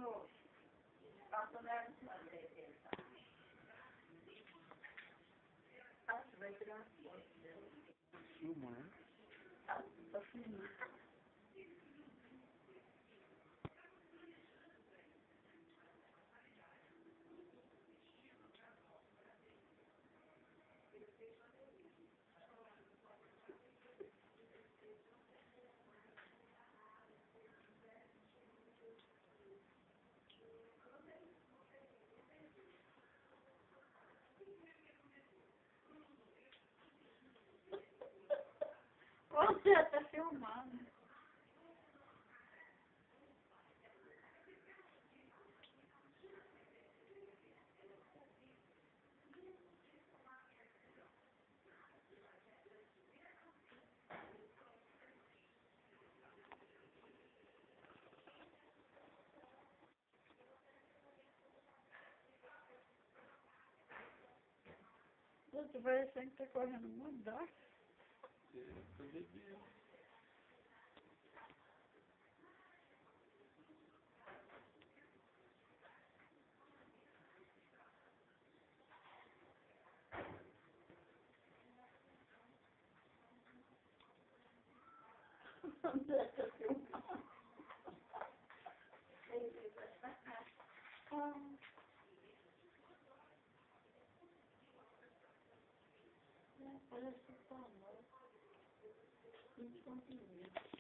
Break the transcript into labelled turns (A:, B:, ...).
A: Vai tirar uma foto dela.
B: Filmando.
A: Tá filmando. Você tá filmando. Você parecendo que tá correndo mudar.
B: Eu bebi.
A: Você tá filmando. Parece que tá mal. Não consegui.